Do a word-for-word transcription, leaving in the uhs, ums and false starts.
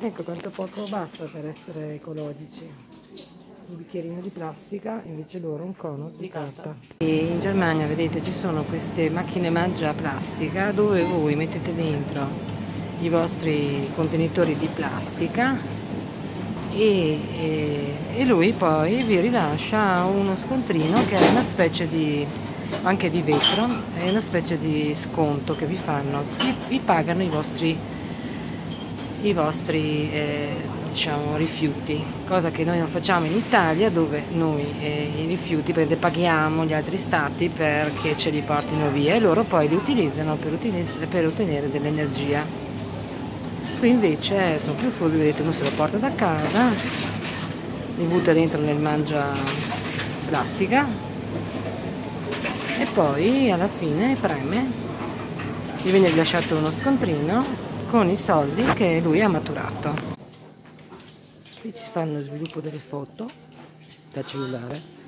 Ecco quanto poco basta per essere ecologici. Un bicchierino di plastica, invece loro un cono di carta. E in Germania, vedete, ci sono queste macchine mangia plastica dove voi mettete dentro i vostri contenitori di plastica e, e, e lui poi vi rilascia uno scontrino che è una specie di, anche di vetro, è una specie di sconto che vi fanno, vi, vi pagano i vostri i vostri eh, diciamo rifiuti, cosa che noi non facciamo in Italia, dove noi eh, i rifiuti paghiamo gli altri stati perché ce li portino via e loro poi li utilizzano per, utilizz per ottenere dell'energia. Qui invece sono più furbi, vedete, uno se lo porta da casa, li butta dentro nel mangia plastica e poi alla fine preme, gli viene rilasciato uno scontrino con i soldi che lui ha maturato. Qui ci fanno lo sviluppo delle foto da cellulare.